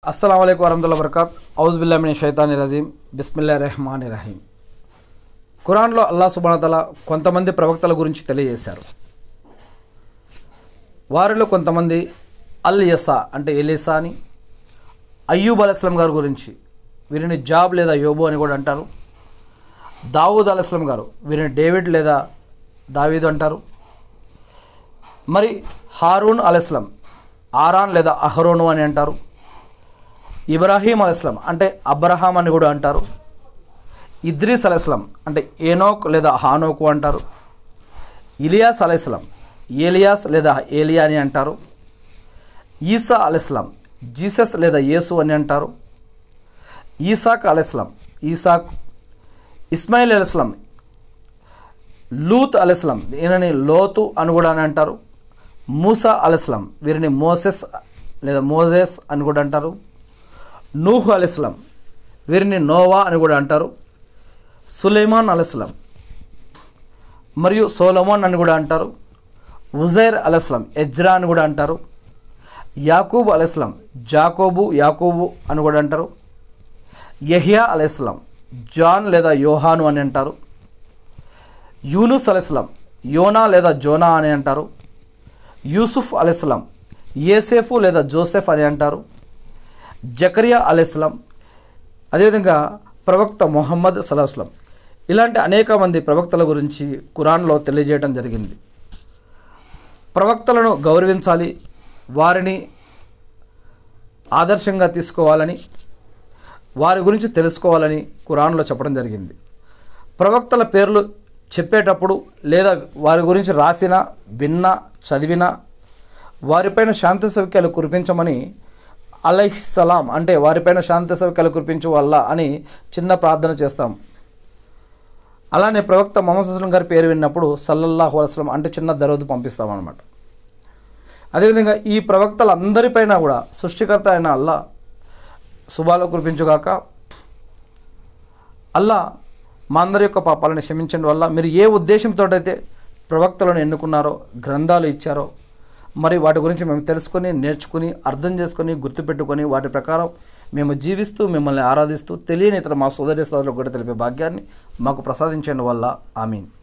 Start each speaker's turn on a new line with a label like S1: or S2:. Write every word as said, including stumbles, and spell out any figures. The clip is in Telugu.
S1: अस्सलाम वालेकुम वरहमतुल्लाहि वबरकात औज़ु बिल्लाहि मिनश शैतानिर रजीम బిస్మిల్లాహిర్ రహమానిర్ రహీం ఖురాన్లో అల్లాహ్ సుబ్హానహు వ తఆలా కొంతమంది ప్రవక్తల గురించి తెలియజేశారు. వారిలో కొంతమంది అల్ యసా అంటే ఎలీసా అని, అయ్యూబ్ అలైహిస్సలాం గారి గురించి వీరిని జాబ్ లేదా యోబు అని కూడా అంటారు. దావూద్ అలైహిస్సలాం గారు వీరిని డేవిడ్ లేదా దావీదు అంటారు. మరి హారూన్ అలైహిస్సలాం ఆరాన్ లేదా అహరోను అని అంటారు. ఇబ్రాహీం అలైహిస్సలాం అంటే అబ్రహాం అని కూడా అంటారు. ఇద్రీస్ అలైహిస్సలాం అంటే ఏనోక్ లేదా హానోకు అంటారు. ఇలియాస్ అలైహిస్సలాం ఏలియాస్ లేదా ఏలియా అని అంటారు. ఈసా అలైహిస్సలాం జీసస్ లేదా యేసు అని అంటారు. ఈసాక్ అలైహిస్సలాం ఈసాక్. ఇస్మాయిల్ అలైహిస్సలాం లూత్ అలైహిస్సలాం ఈయనని లోతు అని కూడా అని అంటారు. మూసా అలైహిస్సలాం వీరిని మోసెస్ లేదా మోజెస్ అని కూడా అంటారు. నూహ్ అలైహిస్సలాం వీరిని నోవా అని కూడా అంటారు. సులైమాన్ అలైహిస్సలాం మరియు సోలమోన్ అని కూడా అంటారు. ఉజైర్ అలైహిస్సలాం ఎజ్రా అని కూడా అంటారు. యాకూబ్ అలైహిస్సలాం జాకోబు యాకూబు అని కూడా అంటారు. యహ్యా అలైహిస్సలాం జాన్ లేదా యోహాను అని అంటారు. యూనుస్ అలైహిస్సలాం యోనా లేదా జోనా అని అంటారు. యూసుఫ్ అలైహిస్సలాం యేసేఫు లేదా జోసెఫ్ అని అంటారు. జకరియా అలైహిస్సలాం, అదేవిధంగా ప్రవక్త మొహమ్మద్ సల్లల్లాహు అలైహి వసల్లం, ఇలాంటి అనేక మంది ప్రవక్తల గురించి ఖురాన్లో తెలియజేయడం జరిగింది. ప్రవక్తలను గౌరవించాలి, వారిని ఆదర్శంగా తీసుకోవాలని, వారి గురించి తెలుసుకోవాలని ఖురాన్లో చెప్పడం జరిగింది. ప్రవక్తల పేర్లు చెప్పేటప్పుడు లేదా వారి గురించి రాసిన, విన్నా, చదివినా వారిపైన శాంతి సౌఖ్యాలు కురిపించమని అలైహిస్సలాం అంటే వారిపైన శాంతి సౌఖ్యాలు కురిపించు వల్ల అని చిన్న ప్రార్థన చేస్తాం. అలానే ప్రవక్త ముహమ్మద్ సల్లల్లాహు అలైహి వసల్లం గారి పేరు విన్నప్పుడు సల్లల్లాహు అలైహి వసల్లం అంటే చిన్న దరూద్ పంపిస్తామన్నమాట. అదేవిధంగా ఈ ప్రవక్తలందరిపైన కూడా సృష్టికర్త అయిన అల్లా శుభాలు కురిపించుగాక. అల్లా మా అందరి యొక్క పాపాలను క్షమించడం వల్ల మీరు ఏ ఉద్దేశంతో అయితే ప్రవక్తలను ఎన్నుకున్నారో, గ్రంథాలు ఇచ్చారో, మరి వాటి గురించి మేము తెలుసుకొని, నేర్చుకుని, అర్థం చేసుకొని, గుర్తుపెట్టుకొని వాటి ప్రకారం మేము జీవిస్తూ మిమ్మల్ని ఆరాధిస్తూ తెలియని ఇతర మా సోదరి సోదరులకు కూడా తెలిపే భాగ్యాన్ని మాకు ప్రసాదించడం వల్ల ఆమీన్.